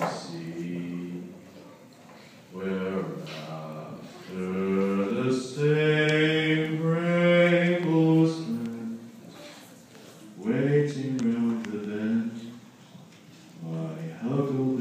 sea, where after the same rainbow stand, waiting round the bend, my huddled